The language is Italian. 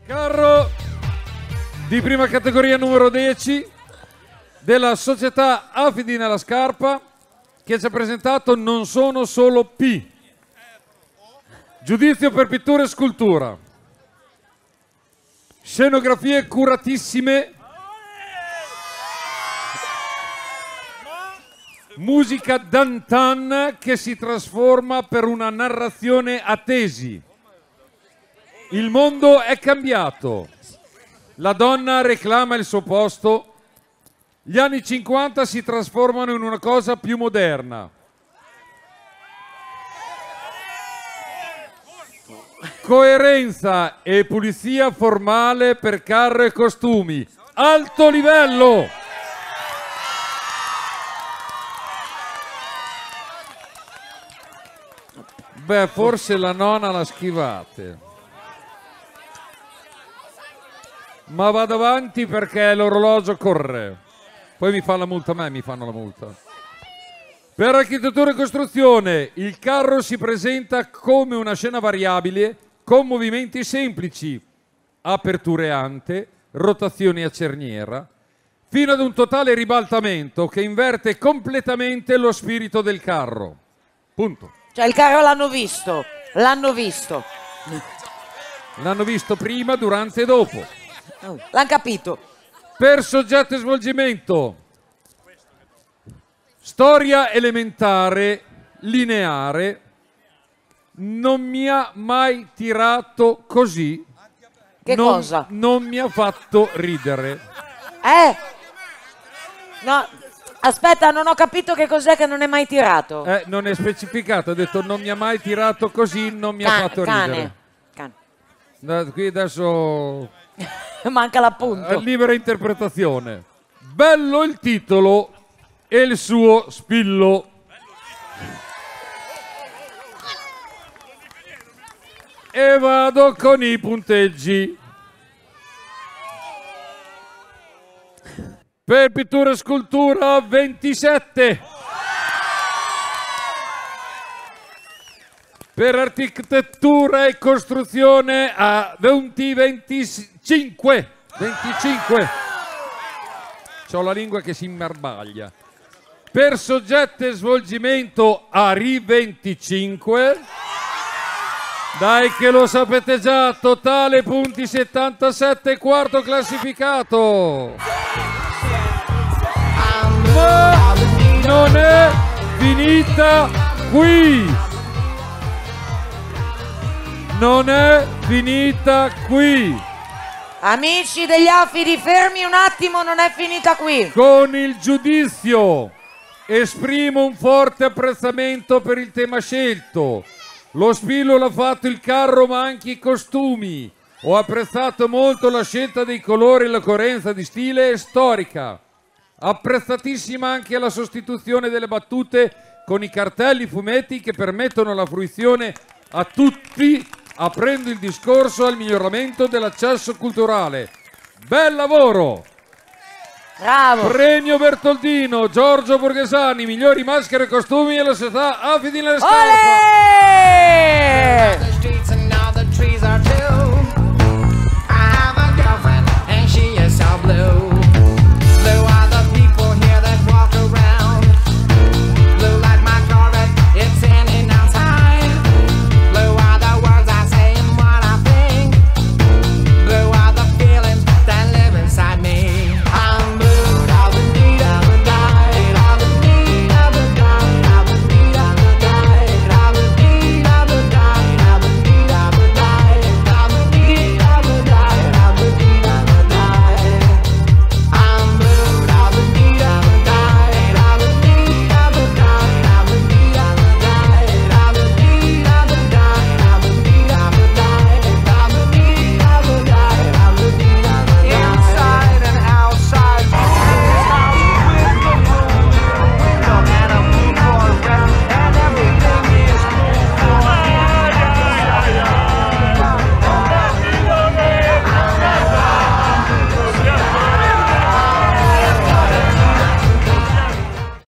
Carro di prima categoria numero 10 della società Affidi nella Scarpa, che ci ha presentato Non sono solo P. Giudizio per pittura e scultura. Scenografie curatissime. Musica d'antan che si trasforma per una narrazione a tesi. Il mondo è cambiato. La donna reclama il suo posto. Gli anni 50 si trasformano in una cosa più moderna. Coerenza e pulizia formale per carro e costumi. Alto livello! Beh, forse la nonna la schivate. Ma vado avanti perché l'orologio corre. Poi mi fa la multa a me, mi fanno la multa. Per architettura e costruzione, il carro si presenta come una scena variabile con movimenti semplici, aperture ante, rotazioni a cerniera, fino ad un totale ribaltamento che inverte completamente lo spirito del carro. Punto. Cioè il carro l'hanno visto, l'hanno visto. L'hanno visto prima, durante e dopo. L'hanno capito. Per soggetto e svolgimento, storia elementare, lineare, non mi ha mai tirato così. Che cosa? Non mi ha fatto ridere. No, aspetta, non ho capito che cos'è che non è mai tirato. Non è specificato, ha detto non mi ha mai tirato così, non mi ha fatto ridere. Cane. Qui adesso... Manca l'appunto. Libera interpretazione. Bello il titolo e il suo spillo. E vado con i punteggi. Per pittura e scultura 27. Per architettura e costruzione a 25. C'ho la lingua che si imbarbaglia. Per soggetto e svolgimento a 25. Dai che lo sapete già, totale punti 77, quarto classificato. Ma non è finita qui. Non è finita qui. Amici degli Affidi, fermi un attimo, non è finita qui. Con il giudizio esprimo un forte apprezzamento per il tema scelto. Lo spillo l'ha fatto il carro, ma anche i costumi. Ho apprezzato molto la scelta dei colori e la coerenza di stile storica. Apprezzatissima anche la sostituzione delle battute con i cartelli fumetti che permettono la fruizione a tutti, aprendo il discorso al miglioramento dell'accesso culturale. Bel lavoro! Bravo! Premio Bertoldino, Giorgio Borghesani, migliori maschere e costumi alla società Affidi nelle Scarpe. Olè!